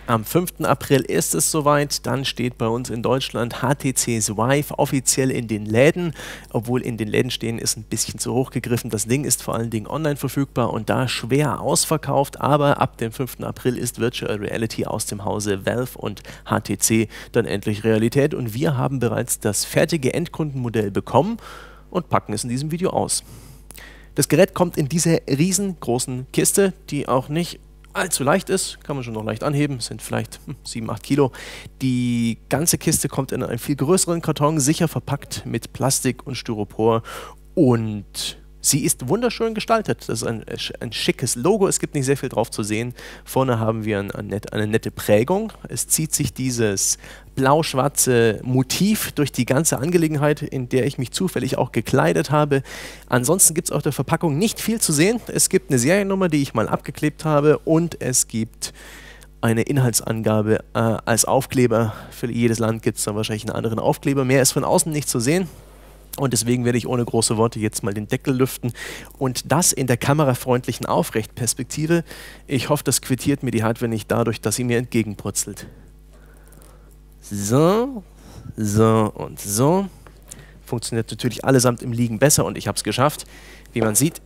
Am 5. April ist es soweit, dann steht bei uns in Deutschland HTC Vive offiziell in den Läden. Obwohl in den Läden stehen, ist ein bisschen zu hoch gegriffen. Das Ding ist vor allen Dingen online verfügbar und da schwer ausverkauft, aber ab dem 5. April ist Virtual Reality aus dem Hause Valve und HTC dann endlich Realität und wir haben bereits das fertige Endkundenmodell bekommen und packen es in diesem Video aus. Das Gerät kommt in diese riesengroßen Kiste, die auch nicht allzu leicht ist, kann man schon noch leicht anheben, sind vielleicht 7, 8 Kilo. Die ganze Kiste kommt in einen viel größeren Karton, sicher verpackt mit Plastik und Styropor und sie ist wunderschön gestaltet. Das ist ein schickes Logo, es gibt nicht sehr viel drauf zu sehen. Vorne haben wir eine nette Prägung. Es zieht sich dieses blau-schwarze Motiv durch die ganze Angelegenheit, in der ich mich zufällig auch gekleidet habe. Ansonsten gibt es auf der Verpackung nicht viel zu sehen. Es gibt eine Seriennummer, die ich mal abgeklebt habe und es gibt eine Inhaltsangabe als Aufkleber. Für jedes Land gibt es dann wahrscheinlich einen anderen Aufkleber. Mehr ist von außen nicht zu sehen. Und deswegen werde ich ohne große Worte jetzt mal den Deckel lüften und das in der kamerafreundlichen Aufrechtperspektive. Ich hoffe, das quittiert mir die Hardware nicht dadurch, dass sie mir entgegenpurzelt. So, so und so. Funktioniert natürlich allesamt im Liegen besser und ich habe es geschafft. Wie man sieht,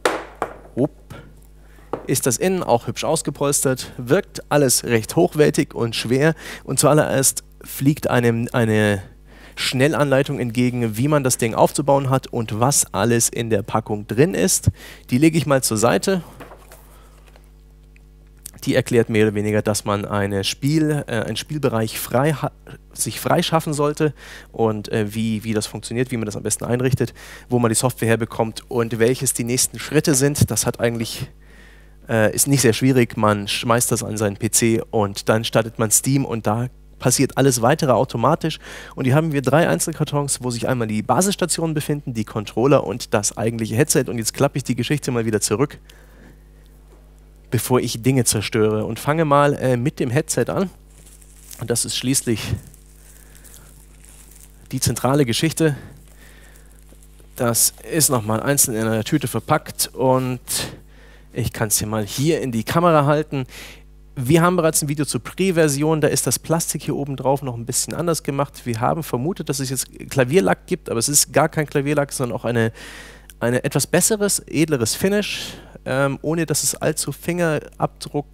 ist das innen auch hübsch ausgepolstert, wirkt alles recht hochwertig und schwer und zuallererst fliegt einem eine Schnellanleitung entgegen, wie man das Ding aufzubauen hat und was alles in der Packung drin ist. Die lege ich mal zur Seite. Die erklärt mehr oder weniger, dass man einen Spielbereich sich freischaffen sollte und wie das funktioniert, wie man das am besten einrichtet, wo man die Software herbekommt und welches die nächsten Schritte sind. Das hat eigentlich ist nicht sehr schwierig. Man schmeißt das an seinen PC und dann startet man Steam und da passiert alles weitere automatisch und hier haben wir 3 Einzelkartons, wo sich einmal die Basisstationen befinden, die Controller und das eigentliche Headset und jetzt klappe ich die Geschichte mal wieder zurück, bevor ich Dinge zerstöre und fange mal mit dem Headset an und das ist schließlich die zentrale Geschichte. Das ist nochmal einzeln in einer Tüte verpackt und ich kann es hier mal hier in die Kamera halten. Wir haben bereits ein Video zur Pre-Version, da ist das Plastik hier oben drauf noch ein bisschen anders gemacht. Wir haben vermutet, dass es jetzt Klavierlack gibt, aber es ist gar kein Klavierlack, sondern auch eine etwas besseres, edleres Finish, ohne dass es allzu Fingerabdruck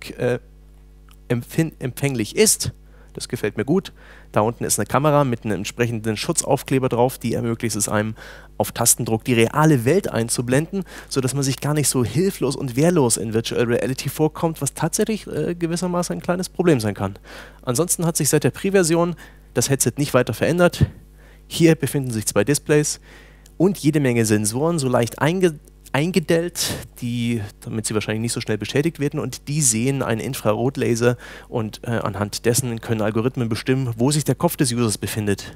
empfänglich ist. Das gefällt mir gut. Da unten ist eine Kamera mit einem entsprechenden Schutzaufkleber drauf, die ermöglicht es einem, auf Tastendruck die reale Welt einzublenden, sodass man sich gar nicht so hilflos und wehrlos in Virtual Reality vorkommt, was tatsächlich gewissermaßen ein kleines Problem sein kann. Ansonsten hat sich seit der Pre-Version das Headset nicht weiter verändert. Hier befinden sich 2 Displays und jede Menge Sensoren, so leicht eingedellt, damit sie wahrscheinlich nicht so schnell beschädigt werden und die sehen einen Infrarotlaser und anhand dessen können Algorithmen bestimmen, wo sich der Kopf des Users befindet.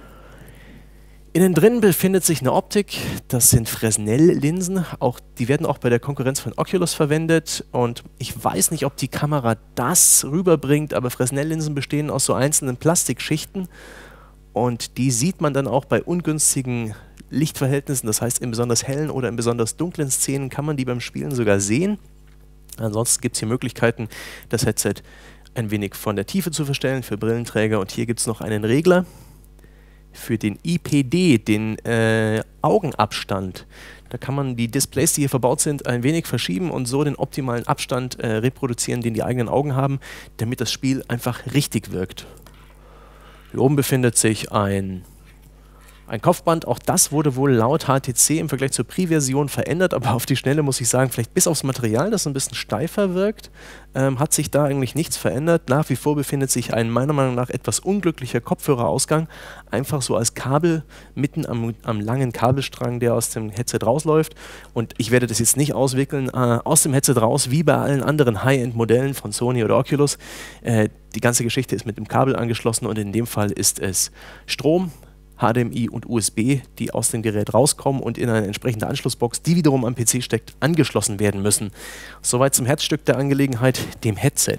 Innen drin befindet sich eine Optik, das sind Fresnel-Linsen, die werden auch bei der Konkurrenz von Oculus verwendet und ich weiß nicht, ob die Kamera das rüberbringt, aber Fresnel-Linsen bestehen aus so einzelnen Plastikschichten und die sieht man dann auch bei ungünstigen Lichtverhältnissen, das heißt in besonders hellen oder in besonders dunklen Szenen kann man die beim Spielen sogar sehen. Ansonsten gibt es hier Möglichkeiten, das Headset ein wenig von der Tiefe zu verstellen für Brillenträger und hier gibt es noch einen Regler für den IPD, den Augenabstand. Da kann man die Displays, die hier verbaut sind, ein wenig verschieben und so den optimalen Abstand reproduzieren, den die eigenen Augen haben, damit das Spiel einfach richtig wirkt. Hier oben befindet sich ein Kopfband, auch das wurde wohl laut HTC im Vergleich zur Pre-Version verändert, aber auf die Schnelle muss ich sagen, vielleicht bis aufs Material, das ein bisschen steifer wirkt, hat sich da eigentlich nichts verändert. Nach wie vor befindet sich ein meiner Meinung nach etwas unglücklicher Kopfhörerausgang, einfach so als Kabel mitten am langen Kabelstrang, der aus dem Headset rausläuft und ich werde das jetzt nicht auswickeln, aus dem Headset raus, wie bei allen anderen High-End-Modellen von Sony oder Oculus. Die ganze Geschichte ist mit dem Kabel angeschlossen und in dem Fall ist es Strom, HDMI und USB, die aus dem Gerät rauskommen und in eine entsprechende Anschlussbox, die wiederum am PC steckt, angeschlossen werden müssen. Soweit zum Herzstück der Angelegenheit, dem Headset.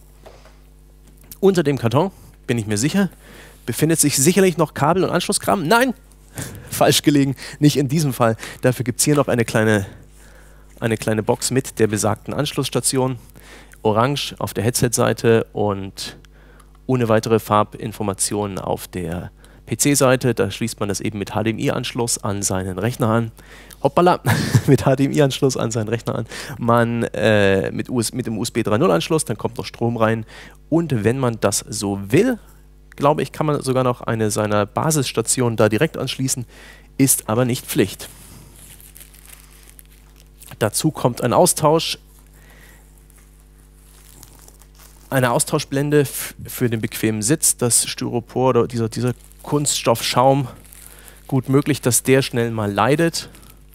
Unter dem Karton, bin ich mir sicher, befindet sich sicherlich noch Kabel- und Anschlusskram. Nein, falsch gelegen, nicht in diesem Fall. Dafür gibt es hier noch eine kleine Box mit der besagten Anschlussstation. Orange auf der Headset-Seite und ohne weitere Farbinformationen auf der PC-Seite. Da schließt man das eben mit HDMI-Anschluss an seinen Rechner an. Hoppala, mit HDMI-Anschluss an seinen Rechner an. Man mit dem USB 3.0-Anschluss, dann kommt noch Strom rein. Und wenn man das so will, glaube ich, kann man sogar noch eine seiner Basisstationen da direkt anschließen, ist aber nicht Pflicht. Dazu kommt ein Austausch, eine Austauschblende für den bequemen Sitz, das Styropor oder dieser Kunststoffschaum, gut möglich, dass der schnell mal leidet.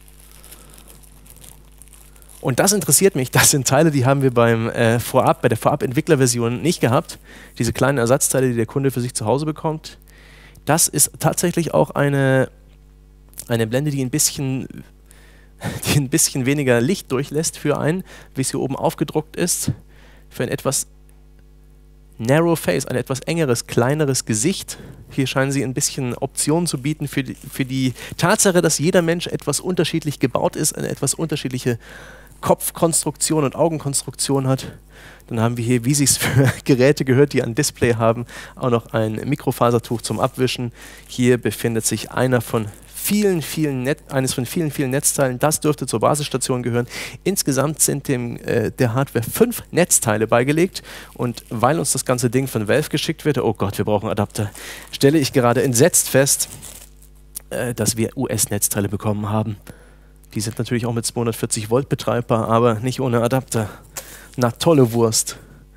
Und das interessiert mich, das sind Teile, die haben wir bei der Vorab-Entwicklerversion nicht gehabt. Diese kleinen Ersatzteile, die der Kunde für sich zu Hause bekommt. Das ist tatsächlich auch eine Blende, die ein bisschen weniger Licht durchlässt für einen, wie es hier oben aufgedruckt ist, für ein etwas narrow face, ein etwas engeres, kleineres Gesicht. Hier scheinen sie ein bisschen Optionen zu bieten für die Tatsache, dass jeder Mensch etwas unterschiedlich gebaut ist, eine etwas unterschiedliche Kopfkonstruktion und Augenkonstruktion hat. Dann haben wir hier, wie sich es für Geräte gehört, die ein Display haben, auch noch ein Mikrofasertuch zum Abwischen. Hier befindet sich eines von vielen Netzteilen. Das dürfte zur Basisstation gehören. Insgesamt sind der Hardware 5 Netzteile beigelegt. Und weil uns das ganze Ding von Valve geschickt wird, oh Gott, wir brauchen Adapter, stelle ich gerade entsetzt fest, dass wir US-Netzteile bekommen haben. Die sind natürlich auch mit 240 Volt betreibbar, aber nicht ohne Adapter. Na, tolle Wurst.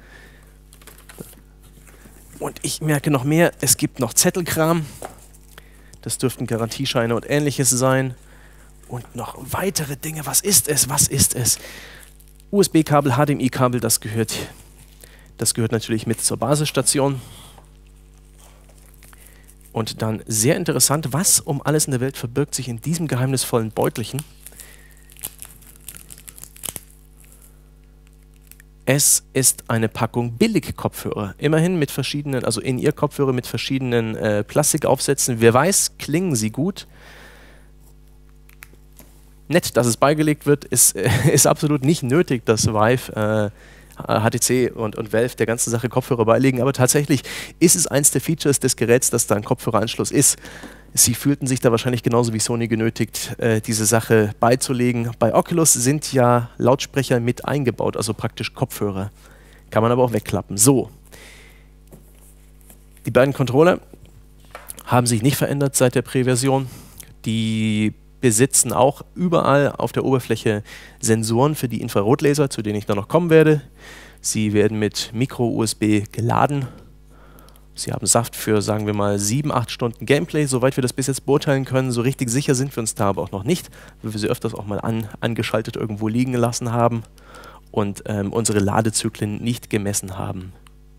Und ich merke noch mehr, es gibt noch Zettelkram. Das dürften Garantiescheine und Ähnliches sein. Und noch weitere Dinge. Was ist es? Was ist es? USB-Kabel, HDMI-Kabel, das gehört natürlich mit zur Basisstation. Und dann sehr interessant, was um alles in der Welt verbirgt sich in diesem geheimnisvollen Beutelchen? Es ist eine Packung Billig-Kopfhörer. Immerhin mit verschiedenen, also In-Ear-Kopfhörer mit verschiedenen Plastikaufsätzen. Wer weiß, klingen sie gut. Nett, dass es beigelegt wird, ist absolut nicht nötig, dass Vive, HTC und Valve der ganzen Sache Kopfhörer beilegen, aber tatsächlich ist es eins der Features des Geräts, dass da ein Kopfhöreranschluss ist. Sie fühlten sich da wahrscheinlich genauso wie Sony genötigt, diese Sache beizulegen. Bei Oculus sind ja Lautsprecher mit eingebaut, also praktisch Kopfhörer. Kann man aber auch wegklappen. So. Die beiden Controller haben sich nicht verändert seit der Präversion. Die besitzen auch überall auf der Oberfläche Sensoren für die Infrarotlaser, zu denen ich dann noch kommen werde. Sie werden mit Micro-USB geladen. Sie haben Saft für, sagen wir mal, 7-8 Stunden Gameplay, soweit wir das bis jetzt beurteilen können. So richtig sicher sind wir uns da aber auch noch nicht, weil wir sie öfters auch mal angeschaltet irgendwo liegen gelassen haben und unsere Ladezyklen nicht gemessen haben.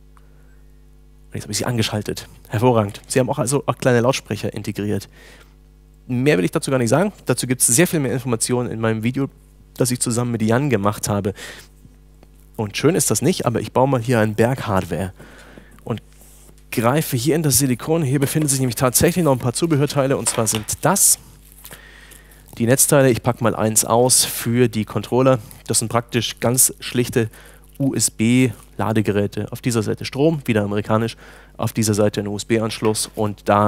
Und jetzt habe ich sie angeschaltet. Hervorragend. Sie haben auch also auch kleine Lautsprecher integriert. Mehr will ich dazu gar nicht sagen. Dazu gibt es sehr viel mehr Informationen in meinem Video, das ich zusammen mit Jan gemacht habe. Und schön ist das nicht, aber ich baue mal hier einen Berg Hardware und greife hier in das Silikon. Hier befinden sich nämlich tatsächlich noch ein paar Zubehörteile, und zwar sind das die Netzteile. Ich packe mal eins aus für die Controller. Das sind praktisch ganz schlichte USB-Ladegeräte. Auf dieser Seite Strom, wieder amerikanisch, auf dieser Seite ein USB-Anschluss und da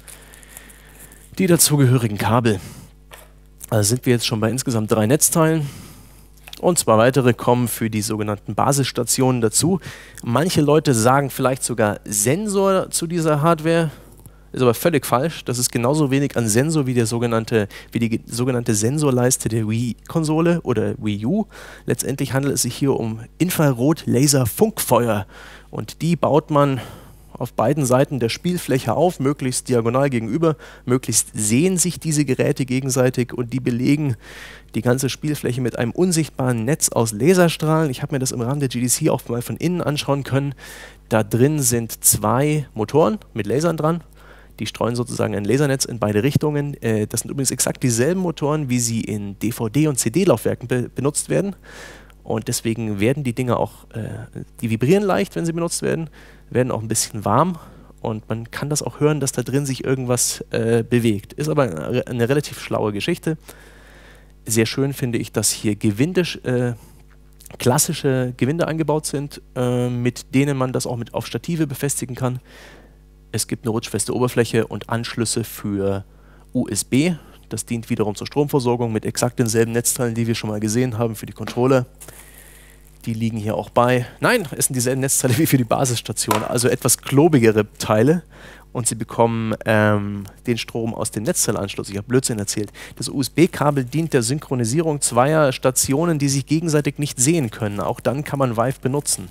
die dazugehörigen Kabel. Also sind wir jetzt schon bei insgesamt 3 Netzteilen. Und 2 weitere kommen für die sogenannten Basisstationen dazu. Manche Leute sagen vielleicht sogar Sensor zu dieser Hardware. Ist aber völlig falsch. Das ist genauso wenig ein Sensor wie die sogenannte Sensorleiste der Wii-Konsole oder Wii U. Letztendlich handelt es sich hier um Infrarot-Laser-Funkfeuer. Und die baut man auf beiden Seiten der Spielfläche auf, möglichst diagonal gegenüber. Möglichst sehen sich diese Geräte gegenseitig und die belegen die ganze Spielfläche mit einem unsichtbaren Netz aus Laserstrahlen. Ich habe mir das im Rahmen der GDC auch mal von innen anschauen können. Da drin sind 2 Motoren mit Lasern dran. Die streuen sozusagen ein Lasernetz in beide Richtungen. Das sind übrigens exakt dieselben Motoren, wie sie in DVD- und CD-Laufwerken benutzt werden. Und deswegen werden die Dinger auch, die vibrieren leicht, wenn sie benutzt werden auch ein bisschen warm und man kann das auch hören, dass da drin sich irgendwas bewegt. Ist aber eine relativ schlaue Geschichte. Sehr schön finde ich, dass hier Gewinde klassische Gewinde eingebaut sind, mit denen man das auch auf Stative befestigen kann. Es gibt eine rutschfeste Oberfläche und Anschlüsse für USB. Das dient wiederum zur Stromversorgung mit exakt denselben Netzteilen, die wir schon mal gesehen haben für die Controller. Die liegen hier auch bei. Nein, es sind dieselben Netzteile wie für die Basisstation, also etwas klobigere Teile. Und Sie bekommen den Strom aus dem Netzteilanschluss. Ich habe Blödsinn erzählt. Das USB-Kabel dient der Synchronisierung zweier Stationen, die sich gegenseitig nicht sehen können. Auch dann kann man Vive benutzen.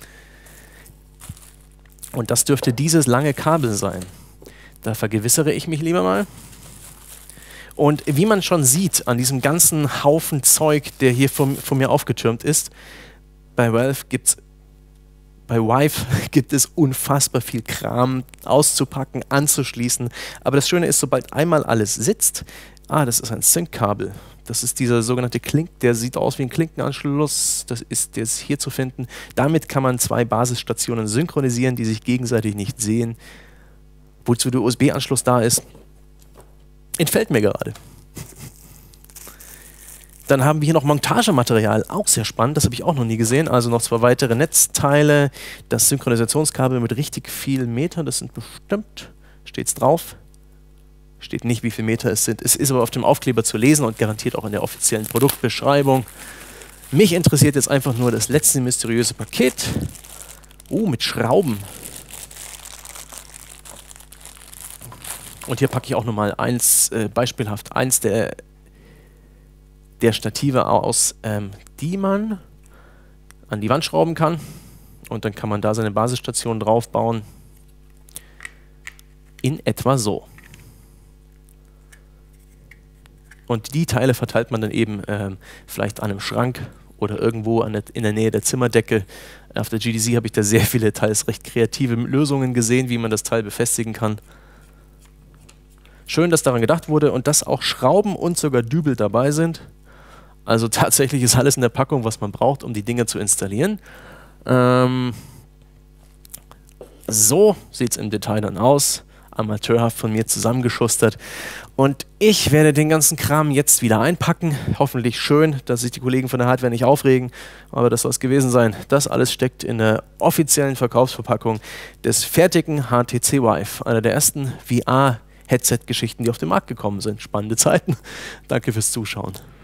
Und das dürfte dieses lange Kabel sein. Da vergewissere ich mich lieber mal. Und wie man schon sieht an diesem ganzen Haufen Zeug, der hier von mir aufgetürmt ist, bei Vive gibt es unfassbar viel Kram auszupacken, anzuschließen. Aber das Schöne ist, sobald einmal alles sitzt, das ist ein Sync-Kabel. Das ist dieser sogenannte der sieht aus wie ein Klinkenanschluss. Der ist hier zu finden. Damit kann man zwei Basisstationen synchronisieren, die sich gegenseitig nicht sehen. Wozu der USB-Anschluss da ist, entfällt mir gerade. Dann haben wir hier noch Montagematerial, auch sehr spannend, das habe ich auch noch nie gesehen. Also noch 2 weitere Netzteile, das Synchronisationskabel mit richtig vielen Metern, das sind bestimmt, steht es drauf, steht nicht, wie viele Meter es sind. Es ist aber auf dem Aufkleber zu lesen und garantiert auch in der offiziellen Produktbeschreibung. Mich interessiert jetzt einfach nur das letzte mysteriöse Paket. Mit Schrauben. Und hier packe ich auch nochmal beispielhaft eins der Stative aus, die man an die Wand schrauben kann. Und dann kann man da seine Basisstation drauf bauen. In etwa so. Und die Teile verteilt man dann eben vielleicht an einem Schrank oder irgendwo in der Nähe der Zimmerdecke. Auf der GDC habe ich da sehr viele teils recht kreative Lösungen gesehen, wie man das Teil befestigen kann. Schön, dass daran gedacht wurde und dass auch Schrauben und sogar Dübel dabei sind. Also tatsächlich ist alles in der Packung, was man braucht, um die Dinge zu installieren. So sieht es im Detail dann aus. Amateurhaft von mir zusammengeschustert. Und ich werde den ganzen Kram jetzt wieder einpacken. Hoffentlich schön, dass sich die Kollegen von der Hardware nicht aufregen. Aber das soll es gewesen sein. Das alles steckt in der offiziellen Verkaufsverpackung des fertigen HTC Vive. Einer der ersten VR-Headset-Geschichten, die auf den Markt gekommen sind. Spannende Zeiten. Danke fürs Zuschauen.